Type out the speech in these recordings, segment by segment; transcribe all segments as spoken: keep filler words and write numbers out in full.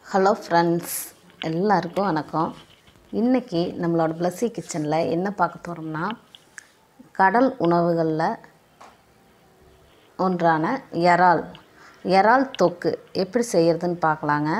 Hello friends, எல்லாருக்கும் வணக்கம். இன்றைக்கி நம்மளோட பிளஸி கிச்சனில் என்ன பார்க்க போகிறோம்னா, கடல் உணவுகளில் ஒன்றான இறால் இறால் தொக்கு எப்படி செய்கிறதுன்னு பார்க்கலாங்க.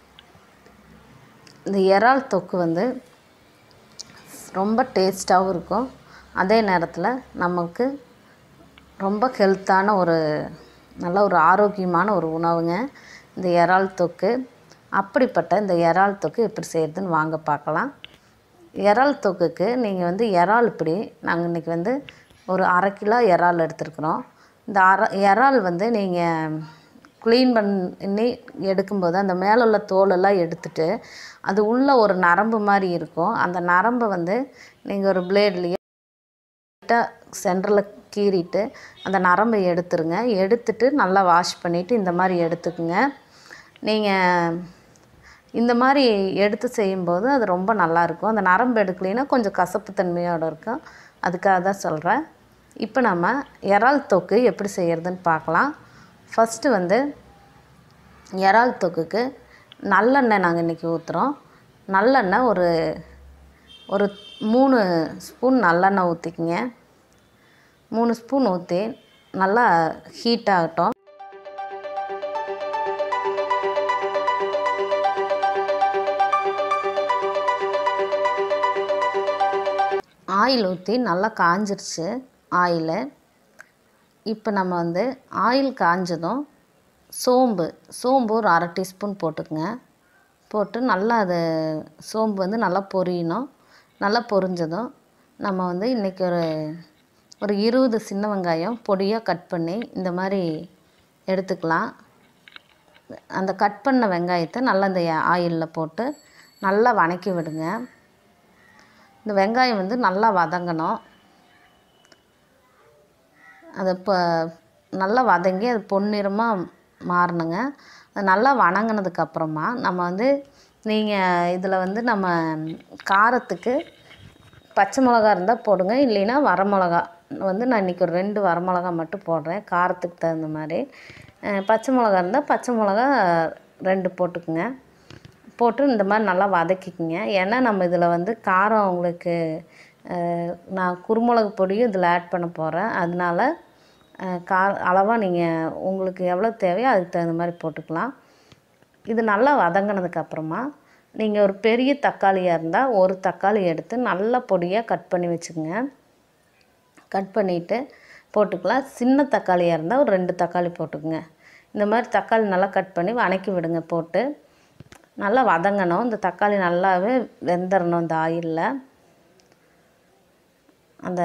இந்த இறால் தொக்கு வந்து ரொம்ப டேஸ்ட்டாகவும் இருக்கும், அதே நேரத்தில் நமக்கு ரொம்ப ஹெல்த்தான ஒரு நல்ல ஒரு ஆரோக்கியமான ஒரு உணவுங்க இந்த இறால் தொக்கு. அப்படிப்பட்ட இந்த இறால் தொக்கு எப்படி செய்கிறதுன்னு வாங்க பார்க்கலாம். இறால் தொக்குக்கு நீங்கள் வந்து இறால் இப்படி நாங்கள் இன்றைக்கி வந்து ஒரு அரை கிலோ இறால் எடுத்துருக்குறோம். இந்த அரை இறால் வந்து நீங்கள் க்ளீன் பண்ணி எடுக்கும்போது அந்த மேலே உள்ள தோலெல்லாம் எடுத்துட்டு அது உள்ளே ஒரு நரம்பு மாதிரி இருக்கும். அந்த நரம்பை வந்து நீங்கள் ஒரு பிளேட்லேயே சென்டரில் கீறிட்டு அந்த நரம்பை எடுத்துருங்க. எடுத்துட்டு நல்லா வாஷ் பண்ணிவிட்டு இந்த மாதிரி எடுத்துக்குங்க. நீங்கள் இந்த மாதிரி எடுத்து செய்யும்போது அது ரொம்ப நல்லாயிருக்கும். அந்த நரம்பு எடுக்கலைன்னா கொஞ்சம் கசப்பு தன்மையோடு இருக்கும், அதுக்காக தான் சொல்கிறேன். இப்போ நம்ம இறால் தொக்கு எப்படி செய்கிறதுன்னு பார்க்கலாம். ஃபஸ்ட்டு வந்து இறால் தொக்குக்கு நல்லெண்ணெய் நாங்கள் இன்றைக்கி ஊற்றுறோம். நல்லெண்ணெய் ஒரு ஒரு மூணு ஸ்பூன் நல்லெண்ணெய் ஊற்றிக்கிங்க. மூணு ஸ்பூன் ஊற்றி நல்லா ஹீட் ஆகட்டும். ஆயில் ஊற்றி நல்லா காஞ்சிருச்சு ஆயிலு. இப்போ நம்ம வந்து ஆயில் காஞ்சதும் சோம்பு சோம்பு ஒரு அரை டீஸ்பூன் போட்டுக்குங்க. போட்டு நல்லா அது சோம்பு வந்து நல்லா பொரியணும். நல்லா பொரிஞ்சதும் நம்ம வந்து இன்றைக்கி ஒரு ஒரு இருபது சின்ன வெங்காயம் பொடியாக கட் பண்ணி இந்த மாதிரி எடுத்துக்கலாம். அந்த கட் பண்ண வெங்காயத்தை நல்லா இந்த ஆயிலில் போட்டு நல்லா வதக்கி விடுங்க. இந்த வெங்காயம் வந்து நல்லா வதங்கணும். அதை இப்போ நல்லா வதங்கி அது பொன்னிறமாக மாறணுங்க. அது நல்லா வதங்கினதுக்கப்புறமா நம்ம வந்து நீங்கள் இதில் வந்து நம்ம காரத்துக்கு பச்சை மிளகா இருந்தால் போடுங்க, இல்லைன்னா வரமிளகா வந்து நான் இன்றைக்கி ஒரு ரெண்டு வரமிளகா மட்டும் போடுறேன் காரத்துக்கு தகுந்த மாதிரி. பச்சை மிளகா இருந்தால் பச்சை மிளகா ரெண்டு போட்டுக்குங்க. போட்டு இந்த மாதிரி நல்லா வதக்கிக்குங்க. ஏன்னா நம்ம இதில் வந்து காரம் உங்களுக்கு நான் குருமிளகு பொடியும் இதில் ஆட் பண்ண போகிறேன். அதனால கா அளவாக நீங்கள் உங்களுக்கு எவ்வளோ தேவையோ அதுக்கு தகுந்த மாதிரி போட்டுக்கலாம். இது நல்லா வதங்கினதுக்கப்புறமா நீங்கள் ஒரு பெரிய தக்காளியாக இருந்தால் ஒரு தக்காளி எடுத்து நல்லா பொடியாக கட் பண்ணி வச்சுக்கோங்க. கட் பண்ணிவிட்டு போட்டுக்கலாம். சின்ன தக்காளியாக இருந்தால் ஒரு ரெண்டு தக்காளி போட்டுக்குங்க. இந்த மாதிரி தக்காளி நல்லா கட் பண்ணி வதக்கி விடுங்க. போட்டு நல்லா வதங்கணும். இந்த தக்காளி நல்லாவே வெந்துடணும். இந்த ஆயிலில் அந்த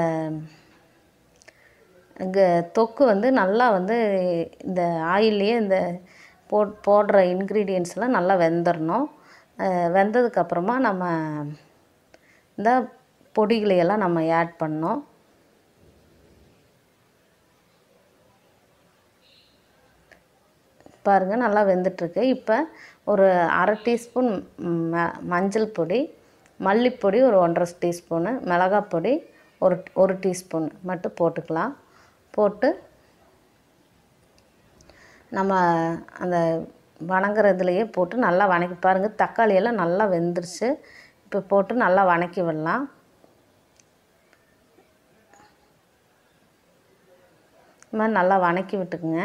இங்கே தொக்கு வந்து நல்லா வந்து இந்த ஆயில்லையே இந்த போ போடுற இன்க்ரீடியன்ஸ்லாம் நல்லா வெந்துடணும். வெந்ததுக்கப்புறமா நம்ம இந்த பொடிகளையெல்லாம் நம்ம ஆட் பண்ணோம். பாருங்கள் நல்லா வெந்துட்டுருக்கு. இப்போ ஒரு அரை டீஸ்பூன் ம மஞ்சள் பொடி, மல்லிப்பொடி ஒரு ஒன்றரை டீஸ்பூனு, மிளகாய் பொடி ஒரு ஒரு டீஸ்பூன் மட்டும் போட்டுக்கலாம். போட்டு நம்ம அந்த வதங்குறதுலையே போட்டு நல்லா வதக்கி பாருங்கள். தக்காளியெல்லாம் நல்லா வெந்துருச்சு. இப்போ போட்டு நல்லா வதக்கி விடலாம். இது மாதிரி நல்லா வதக்கி விட்டுக்குங்க.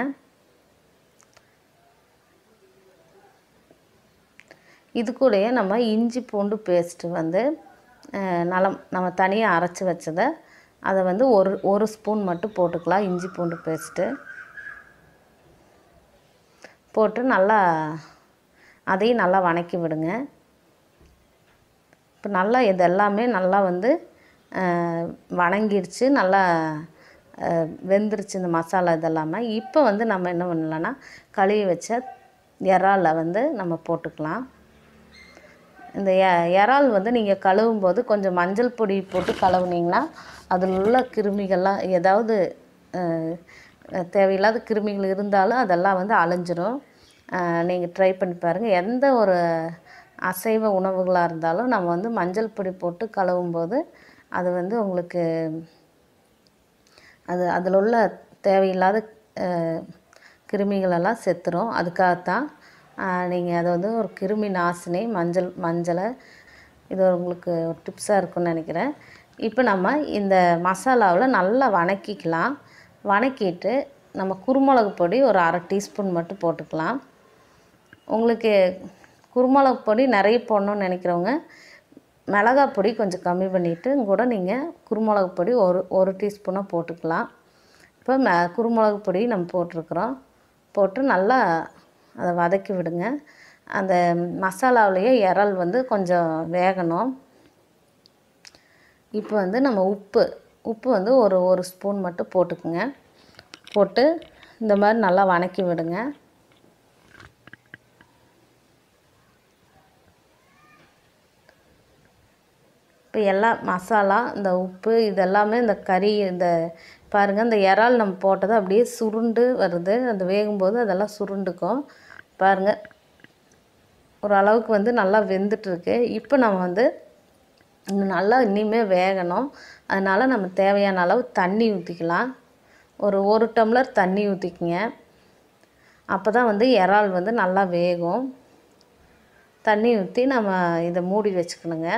இது கூடயே நம்ம இஞ்சி பூண்டு பேஸ்ட்டு வந்து நல்லா நம்ம தனியாக அரைச்சி வச்சதை அதை வந்து ஒரு ஒரு ஸ்பூன் மட்டும் போட்டுக்கலாம். இஞ்சி பூண்டு பேஸ்ட்டு போட்டு நல்லா அதையும் நல்லா வதக்கி விடுங்க. இப்போ நல்லா இது எல்லாமே நல்லா வந்து வதங்கிடுச்சு, நல்லா வெந்துருச்சு இந்த மசாலா இதெல்லாமே. இப்போ வந்து நம்ம என்ன பண்ணலான்னா கழுவி வச்ச இறாலை வந்து நம்ம போட்டுக்கலாம். இந்த இறால் வந்து நீங்கள் கழுவும் போது கொஞ்சம் மஞ்சள் பொடி போட்டு கழுவுனீங்கன்னா அதில் உள்ள கிருமிகள்லாம் ஏதாவது தேவையில்லாத கிருமிகள் இருந்தாலும் அதெல்லாம் வந்து அழிஞ்சிரும். நீங்கள் ட்ரை பண்ணி பாருங்கள். எந்த ஒரு அசைவ உணவுகளாக இருந்தாலும் நம்ம வந்து மஞ்சள் பொடி போட்டு கழுவும் போது அது வந்து உங்களுக்கு அது அதில் உள்ள தேவையில்லாத கிருமிகளெல்லாம் செத்துரும். அதுக்காகத்தான் நீங்கள் அதை வந்து ஒரு கிருமி நாசினி மஞ்சள் மஞ்சளை இது உங்களுக்கு ஒரு டிப்ஸாக இருக்குன்னு நினைக்கிறேன். இப்போ நம்ம இந்த மசாலாவில் நல்லா வணக்கிக்கலாம். வணக்கிட்டு நம்ம குருமிளகு பொடி ஒரு அரை டீஸ்பூன் மட்டும் போட்டுக்கலாம். உங்களுக்கு குருமிளகு பொடி நிறைய போடணுன்னு நினைக்கிறவங்க மிளகாய் பொடி கொஞ்சம் கம்மி பண்ணிவிட்டு கூட நீங்கள் குருமிளகு பொடி ஒரு ஒரு டீஸ்பூனாக போட்டுக்கலாம். இப்போ மெ குருமிளகு பொடி நம்ம போட்டிருக்கிறோம். போட்டு நல்லா அதை வதக்கி விடுங்க. அந்த மசாலாவிலேயே இறால் வந்து கொஞ்சம் வேகணும். இப்போ வந்து நம்ம உப்பு உப்பு வந்து ஒரு ஒரு ஸ்பூன் மட்டும் போட்டுக்குங்க. போட்டு இந்த மாதிரி நல்லா வதக்கி விடுங்க. இப்போ எல்லா மசாலா இந்த உப்பு இதெல்லாமே இந்த கறி இந்த பாருங்கள், இந்த இறால் நம்ம போட்டது அப்படியே சுருண்டு வருது. அந்த வேகும்போது அதெல்லாம் சுருண்டுக்கும். பாருங்கள், ஓரளவுக்கு வந்து நல்லா வெந்துட்டுருக்கு. இப்போ நம்ம வந்து இன்னும் நல்லா இனிமே வேகணும். அதனால் நம்ம தேவையான அளவு தண்ணி ஊற்றிக்கலாம். ஒரு ஒரு டம்ளர் தண்ணி ஊற்றிக்கிங்க. அப்போ தான் வந்து இறால் வந்து நல்லா வேகும். தண்ணி ஊற்றி நம்ம இதை மூடி வச்சுக்கணுங்க.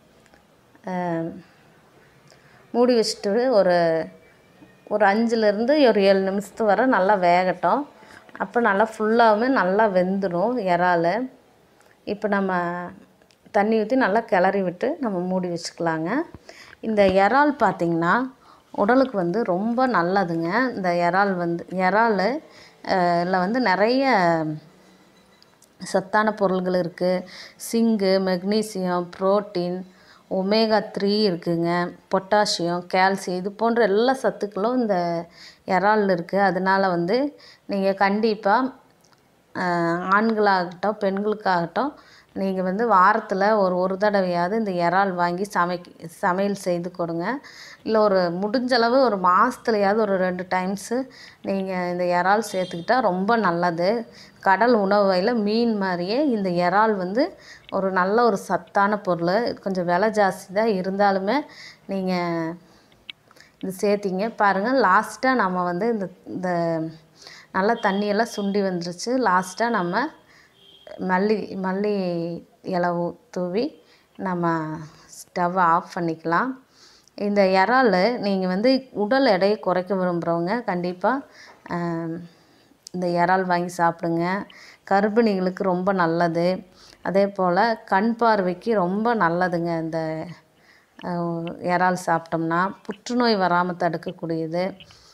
மூடி வச்சுட்டு ஒரு ஒரு அஞ்சுலேருந்து ஒரு ஏழு நிமிஷத்து வரை நல்லா வேகட்டும். அப்போ நல்லா ஃபுல்லாகவுமே நல்லா வெந்துடும் இறால். இப்போ நம்ம தண்ணி ஊற்றி நல்லா கிளறி விட்டு நம்ம மூடி வச்சுக்கலாங்க. இந்த இறால் பார்த்திங்கன்னா உடலுக்கு வந்து ரொம்ப நல்லதுங்க. இந்த இறால் வந்து இறால் இதில் வந்து நிறைய சத்தான பொருள்கள் இருக்குது. Zinc, magnesium, protein, omega three இருக்குதுங்க, பொட்டாசியம், கால்சியம் இது போன்ற எல்லா சத்துக்களும் இந்த இறால் இருக்குது. அதனால் வந்து நீங்கள் கண்டிப்பாக ஆண்களாகட்டும் பெண்களுக்காகட்டும் நீங்கள் வந்து வாரத்தில் ஒரு ஒரு தடவையாவது இந்த இறால் வாங்கி சமைக்க சமையல் செய்து கொடுங்க. இல்லை ஒரு முடிஞ்சளவு ஒரு மாதத்துலையாவது ஒரு ரெண்டு டைம்ஸு நீங்கள் இந்த இறால் சேர்த்துக்கிட்டால் ரொம்ப நல்லது. கடல் உணவு வகையில் மீன் மாதிரியே இந்த இறால் வந்து ஒரு நல்ல ஒரு சத்தான பொருள். கொஞ்சம் விலை ஜாஸ்தி தான் இருந்தாலுமே நீங்கள் இது சேர்த்திங்க. பாருங்கள், லாஸ்ட்டாக நம்ம வந்து இந்த இந்த நல்லா தண்ணியெல்லாம் சுண்டி வந்துருச்சு. லாஸ்ட்டாக நம்ம மல்லி மல்லி இலை தூவி நம்ம ஸ்டவ்வை ஆஃப் பண்ணிக்கலாம். இந்த இறால் நீங்கள் வந்து உடல் எடையை குறைக்க விரும்புகிறவங்க கண்டிப்பாக இந்த இறால் வாங்கி சாப்பிடுங்க. கர்ப்பிணிகளுக்கு ரொம்ப நல்லது. அதே போல் கண் பார்வைக்கு ரொம்ப நல்லதுங்க. இந்த இறால் சாப்பிட்டோம்னா புற்றுநோய் வராமல் தடுக்கக்கூடியது.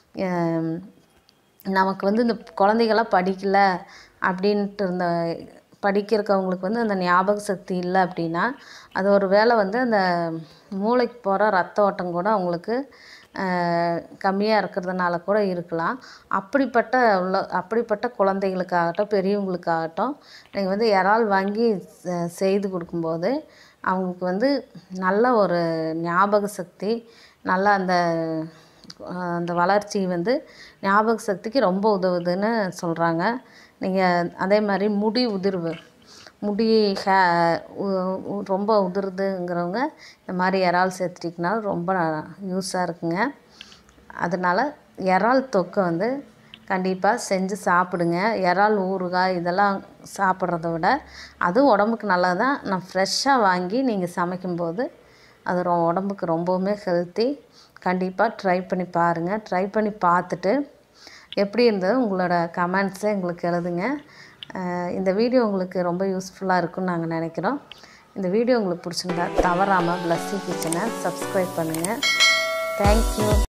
நமக்கு வந்து இந்த குழந்தைகளாம் படிக்கலை அப்படின்ட்டு இருந்த படிக்கிறவங்களுக்கு வந்து அந்த ஞாபக சக்தி இல்லை அப்படின்னா அது ஒரு வேளை வந்து அந்த மூளைக்கு போகிற ரத்த ஓட்டம் கூட அவங்களுக்கு கம்மியாக இருக்கிறதுனால கூட இருக்கலாம். அப்படிப்பட்ட உள்ள அப்படிப்பட்ட குழந்தைகளுக்காகட்டும் பெரியவங்களுக்காகட்டும் நீங்கள் வந்து இறால் வாங்கி செய்து கொடுக்கும்போது அவங்களுக்கு வந்து நல்ல ஒரு ஞாபக சக்தி, நல்லா அந்த அந்த வளர்ச்சி வந்து ஞாபக சக்திக்கு ரொம்ப உதவுதுன்னு சொல்கிறாங்க. நீங்கள் அதே மாதிரி முடி உதிர்வு முடி ஹே ரொம்ப உதிருதுங்கிறவங்க இந்த மாதிரி இறால் சேர்த்துட்டிங்கனாலும் ரொம்ப யூஸாக இருக்குங்க. அதனால் இறால் தொக்கை வந்து கண்டிப்பாக செஞ்சு சாப்பிடுங்க. இறால் ஊறுகாய் இதெல்லாம் சாப்பிட்றத விட அதுவும் உடம்புக்கு நல்லது தான். நான் ஃப்ரெஷ்ஷாக வாங்கி நீங்கள் சமைக்கும்போது அது ரொ உடம்புக்கு ரொம்பவுமே ஹெல்த்தி. கண்டிப்பாக ட்ரை பண்ணி பாருங்கள். ட்ரை பண்ணி பார்த்துட்டு எப்படி இருந்தது உங்களோட கமெண்ட்ஸை எங்களுக்கு எழுதுங்க. இந்த வீடியோ உங்களுக்கு ரொம்ப யூஸ்ஃபுல்லாக இருக்குன்னு நாங்கள் நினைக்கிறோம். இந்த வீடியோ உங்களுக்கு பிடிச்சிருந்தா தவறாமல் பிளஸ்ஸி கிச்சனை சப்ஸ்கிரைப் பண்ணுங்கள். தேங்க்யூ.